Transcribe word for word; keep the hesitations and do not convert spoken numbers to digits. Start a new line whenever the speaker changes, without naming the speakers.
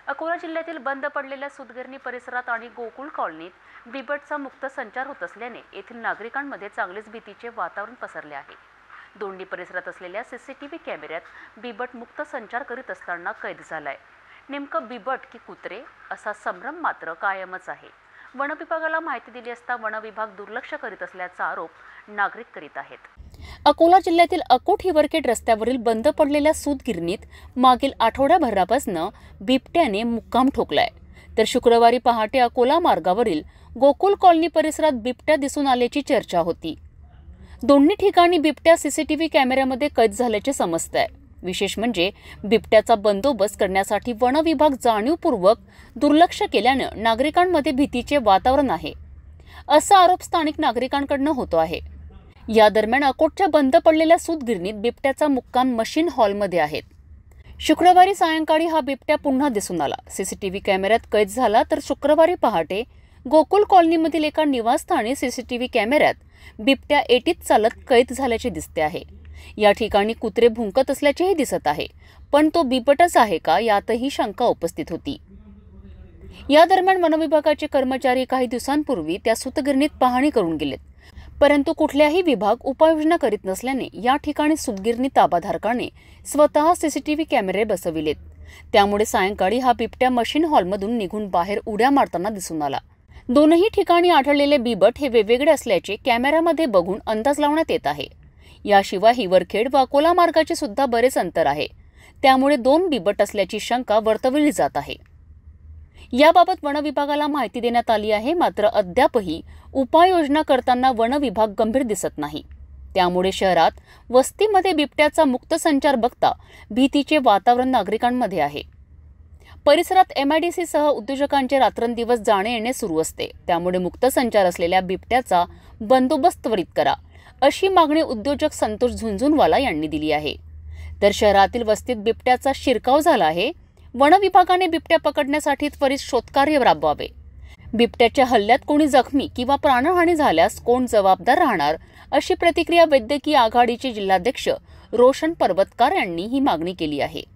अकोला जिल्ह्यातील बंद पडलेल्या सूतगिरणी परिसरात आणि गोकुळ कॉलनीत बिबटचा मुक्त संचार होत असल्याने येथील नागरिकांमध्ये चांगलेच भीतीचे वातावरण पसरले आहे। दोंडी परिसरात असलेल्या सीसीटीव्ही कॅमेऱ्यात बिबट मुक्त संचार करीत असताना कैद झालाय। नेमकं बिबट की कुत्रे असा संभ्रम मात्र कायमच आहे। वन विभागाला माहिती दिली असता वन विभाग दुर्लक्ष करीत असल्याचा आरोप नागरिक करीत आहेत।
अकोला जिल्ह्यातील अकोट हिवरखेड रस्त्यावरील बंद पडलेल्या सूतगिरणीत मागील आठवड्याभरापासून बिबट्याने मुक्काम ठोकलाय, तर शुक्रवारी पहाटे अकोला मार्गावरील गोकुळ कॉलनी परिसरात बिबट्या दिसून आल्याची चर्चा होती। दोन्ही ठिकाणी बिबट्या सीसीटीव्ही कॅमेऱ्यामध्ये कैद झाल्याचे समजतंय। विशेष म्हणजे बिबट्याचा बंदोबस्त करण्यासाठी वन विभाग जाणीवपूर्वक दुर्लक्ष केल्याने नागरिकांमध्ये भीतीचे वातावरण आहे, असा आरोप स्थानिक नागरिकांकडून होतो आहे। या दरम्यान अकोटच्या बंद पडलेल्या सूतगिरणीत बिबट्याचा मुक्काम मशीन हॉलमध्ये आहे। शुक्रवारी सायंकाळी हा बिबट्या पुन्हा दिसून आला, सीसीटीव्ही कॅमेऱ्यात कैद झाला, तर शुक्रवारी पहाटे गोकुळ कॉलनीमधील एका निवासस्थानी सीसीटीव्ही कॅमेऱ्यात बिबट्या एटीत चालत कैद झाल्याचे दिसते आहे। या ठिकाणी कुत्रे भुंकत असल्याचेही दिसत आहे, पण तो बिबटच आहे का यातही शंका उपस्थित होती। या दरम्यान वन विभागाचे कर्मचारी काही दिवसांपूर्वी त्या सूतगिरणीत पाहणी करून गेलेत, परंतु कुठल्याही विभाग उपाययोजना करीत नसल्याने या ठिकाणी सूतगिरणी ताबाधारकाने स्वतः सीसीटीव्ही कॅमेरे बसविलेत। त्यामुळे सायंकाळी हा बिबट्या मशीन हॉलमधून निघून बाहेर उड्या मारताना दिसून आला। दोनही ठिकाणी आढळलेले बिबट हे वेगवेगळे असल्याचे कॅमेऱ्यामध्ये बघून अंदाज लावण्यात येत आहे। याशिवाय हिवरखेड व अकोला मार्गाचे सुद्धा बरेच अंतर आहे, त्यामुळे दोन बिबट असल्याची शंका वर्तवली जात आहे। याबाबत वन विभागाला माहिती देण्यात आली आहे, मात्र अद्यापही उपाययोजना करताना वन विभाग गंभीर दिसत नाही। त्यामुळे शहरात वस्तीमध्ये बिबट्याचा मुक्त संचार बघता भीतीचे वातावरण नागरिकांमध्ये आहे। परिसरात एमआयडीसी सह उद्योजकांचे रात्रंदिवस जाणे येणे सुरू असते, त्यामुळे मुक्त संचार असलेल्या बिबट्याचा बंदोबस्त त्वरित करा, अशी मागणी उद्योजक संतोष झुंझुनवाला यांनी दिली आहे। तर शहरातील वस्तीत बिबट्याचा शिरकाव झाला आहे। वन विभागाने बिबट्या पकडण्यासाठी त्वरित शोधकार्य राबवावे। बिबट्याच्या हल्ल्यात कोणी जखमी किंवा प्राणहानी झाल्यास कोण जबाबदार राहणार, अशी प्रतिक्रिया वैद्यकीय आघाडीचे जिल्हाध्यक्ष रोशन पर्वतकार यांनी ही मागणी केली आहे।